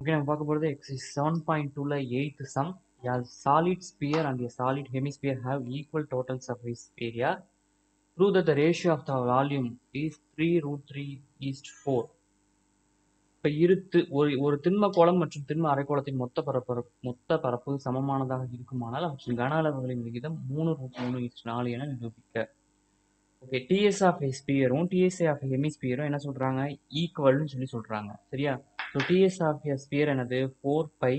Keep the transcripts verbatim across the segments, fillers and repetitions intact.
Okay, நம்ம பார்க்க போகிறது exercise seven point two ல eighth sum. A solid sphere and a solid hemisphere have equal total surface area. Prove that the ratio of the volume is three root three is to four. இப்போ இருத்து ஒரு ஒரு திண்ம கோளம் மற்றும் திண்ம அரைக்கோளத்தின் மொத்த பரப்பு மொத்த பரப்பு சமமானதாக இருக்குமானால் அவற்றின் கன அளவுகளின் விகிதம் மூணு ரூட் மூணு இஸ்ட் நாலு என நிரூபிக்க. ஓகே, டிஎஸ் ஆஃப் ஸ்பியரும் டிஎஸ்ஏ ஆஃப் ஹெமிஸ்பியரும் என்ன சொல்றாங்க, ஈக்குவல்னு சொல்லி சொல்றாங்க. சரியா? ஸோ டிஎஸ் ஆஃப் ஸ்பியர் என்னது, ஃபோர் பை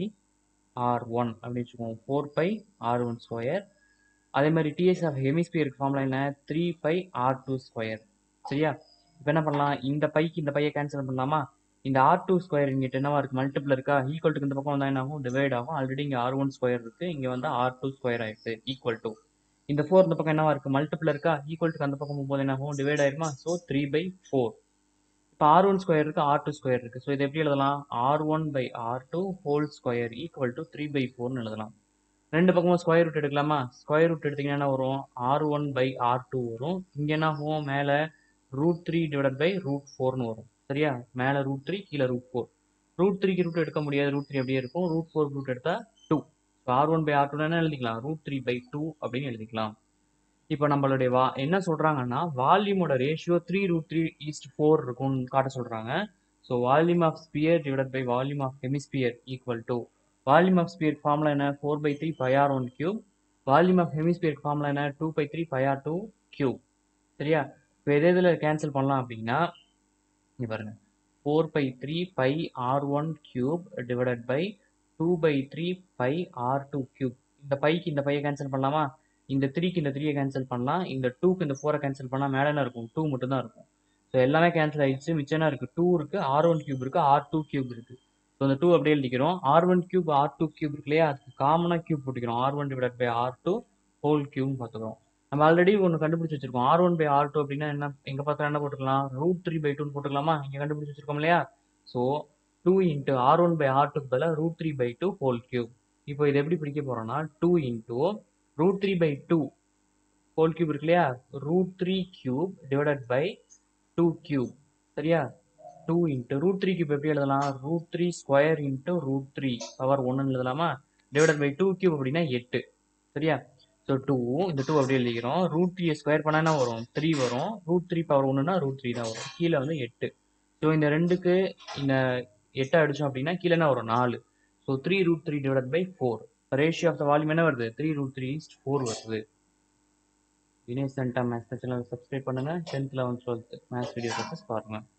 ஆர் ஒன் அப்படின்னு வச்சுக்கோங்க, four pi r one square. அதே மாதிரி டிஎஸ் ஆஃப் ஹெமிஸ்பியருக்கு ஃபார்முலா என்ன, three by r two square. சரியா? இப்போ என்ன பண்ணலாம், இந்த பைக்கு இந்த பையை கேன்சல் பண்ணலாமா? இந்த ஆர் டூ ஸ்கொயர் இங்கிட்ட என்னவா இருக்கு, மல்டிபிள் இருக்கா, ஈக்குவல் டு இந்த பக்கம் வந்தால் என்ன ஆகும், டிவைட் ஆகும். ஆல்ரெடி இங்கே ஆர் ஒன் ஸ்கொயர் இருக்கு, இங்கே வந்து ஆர் டூ ஸ்கொயர் ஆயிடுச்சு, ஈக்குவல் டு இந்த ஃபோர் இந்த பக்கம் என்னவா இருக்கு, மல்டிபிள் இருக்கா, ஈக்குவல் டு அந்த பக்கம் போகும்போது என்ன ஆகும், டிவைட் ஆயிருமா. So three by four. இப்போ ஆர் ஒன் ஸ்கொயர் இருக்கு, ஆர் டூ ஸ்கொயர் இருக்கு. ஸோ இதை எப்படி எழுதலாம், r one by r two whole square equal to three by ஃபோர்னு எழுதலாம். ரெண்டு பக்கமும் ஸ்கொயர் ரூட் எடுக்கலாமா, ஸ்கொயர் ரூட் எடுத்தீங்கன்னா என்ன வரும், r one by r two வரும். இங்கே என்ன ஆகும், மேலே root three divide by root ஃபோர்னு வரும். சரியா? மேலே ரூட் த்ரீ, கீழே ரூட் ஃபோர். ரூட் த்ரீக்கு ரூட் எடுக்க முடியாது, ரூட் த்ரீ அப்படியே இருக்கும். ரூட் ஃபோர் ரூட் எடுத்தா two. So r one by r two என்ன எழுதிக்கலாம், ரூட் த்ரீ பை டூ அப்படின்னு எழுதிக்கலாம். இப்போ நம்மளுடைய வா என்ன சொல்றாங்கன்னா, வால்யூமோட ratio three root three is to four இருக்கும்னு காட்ட சொல்றாங்க. So volume of sphere divide by volume of hemisphere equal to, volume of sphere formula என்ன, four by three by r one cube. Volume of hemisphere formula என்ன, two by three by r two cube. சரியா? இப்போ எது இதில் cancel பண்ணலாம் அப்படின்னா, இங்கே பாருங்க, four by three by r one cube divided by two by three by r two cube. இந்த பைக்கு இந்த பையை கேன்சல் பண்ணலாமா, இந்த த்ரீக்கு இந்த த்ரீயை கேன்சல் பண்ணலாம், இந்த டூக்கு இந்த ஃபோரை கேன்சல் பண்ணால் மேலே என்ன இருக்கும், டூ மட்டும் தான் இருக்கும். ஸோ எல்லாமே கேன்சல் ஆயிடுச்சு, மிச்சம் என்ன இருக்குது, டூ இருக்குது, ஆர் ஒன் கியூப் இருக்குது, ஆர் டூ கியூப் இருக்குது. ஸோ அந்த டூ அப்படியே எழுதிக்கிறோம். R one cube r two cube இருக்கு இல்லையா, அதுக்கு காமனாக கியூப் போட்டுக்கிறோம். R one divide by r two whole கியூப்னு பார்த்துக்கிறோம். நம்ம ஆல்ரெடி ஒன்று கண்டுபிடிச்சி வச்சிருக்கோம். R one by r two அப்படின்னா என்ன, எங்கே பார்த்தா என்ன போட்டுக்கலாம், ரூட் த்ரீ பை டூன்னு போட்டுக்கலாமா, இங்கே கண்டுபிடிச்சி வச்சிருக்கோம் இல்லையா. So two into r one by r டூக்கு பதிலாக root three by two whole cube. இப்போ இதை எப்படி பிடிக்க போகிறோம்னா, two into root three by two whole cube இருக்கு இல்லையா, root three cube divided by two cube. சரியா? Two into root three cube எப்படி எழுதலாம், root three square into root three power ஒன்னு எழுதலாமா, டிவைடட் பை டூ கியூப் அப்படின்னா எட்டு. சரியா? ஸோ டூ, இந்த டூ அப்படியே எழுதிக்கிறோம். ரூட் த்ரீ ஸ்கொயர் பண்ணா என்ன வரும், த்ரீ வரும். ரூட் த்ரீ பவர் ஒன்றுனா ரூட் த்ரீ தான் வரும். கீழே வந்து எட்டு. ஸோ இந்த ரெண்டுக்கு இந்த எட்டை அடிச்சோம் அப்படின்னா கீழே என்ன வரும், நாலு. So three root three divide by four. Ratio of the volume என்ன வருது, த்ரீ ரூட் த்ரீ ஃபோர் வருது. வினேஷ் சென்டா மேத்ஸ் சேனல் சப்ஸ்கிரைப் பண்ணுங்க. Tenth eleventh twelfth maths video பாருங்க.